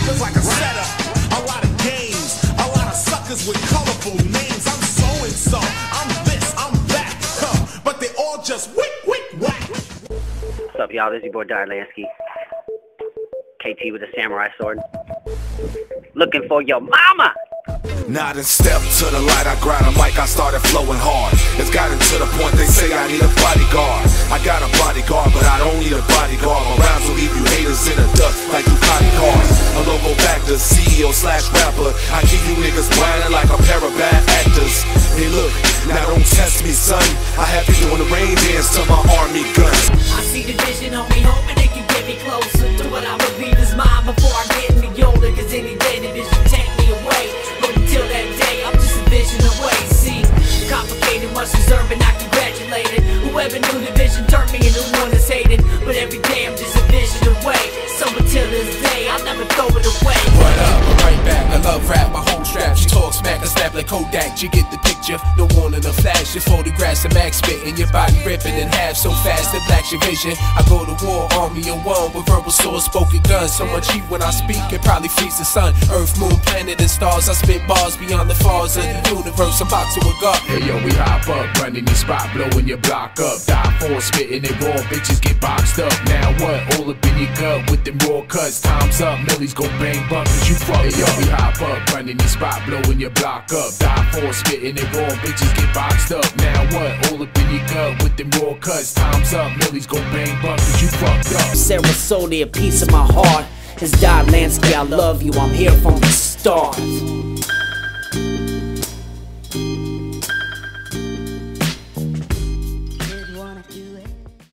It's like a setup, a lot of games, a lot of suckers with colorful names. I'm so and so, I'm this, I'm that, but they all just wick, whack. What's up, y'all? This is your boy Diar Lansky. KT with a samurai sword. Looking for your mama! Nod and step to the light, I grind a mic, I started flowing hard. It's gotten to the point they say I need a bodyguard. I got a bodyguard, but I don't need a bodyguard. My rhymes will leave you haters in the dust like Ducati cars. A local factor, CEO/rapper. I keep you niggas whining like a pair of bad actors. Hey look, now don't test me son, I have you doing the rain dance to my army guns. I see the vision on me, hoping they can get me closer to what I believe is mine before I get any older. Cause any day the vision take me away. But until that day, I'm just a vision away. See, complicated, much deserved, and I congratulate it. Whoever knew the vision turned me into one that's hated. But every day I'm just a vision away. So until this day, I'll never throw it away. What up? I'm right back. I love rap, my whole strap. She talks smack, I snap like Kodak. You get the picture, no warning of flash. Your photographs of Max spitting, your body ripping in half so fast it blacks your vision. I go to war, army of one with verbal swords, spoken guns. So much heat when I speak, it probably freeze the sun. Earth, moon, planet, and stars. I spit bars beyond the falls of the universe. I'm about to wake up. Hey yo, we hop up, running your spot, blowing your block up. Die for spitting it raw, bitches get boxed up. Now what? All up in your gut with them raw cuts. Time's up, millies go bang bang, cause you fucked. Hey yo, we hop up, running your spot, blowing your block up. Die for spitting it raw, bitches get boxed up. Now what? All up in your gut with them raw cuts. Time's up, millies go bang bang, cause you fucked up. Sarah sold a piece of my heart. It's Diar Lansky, I love you, I'm here from the start.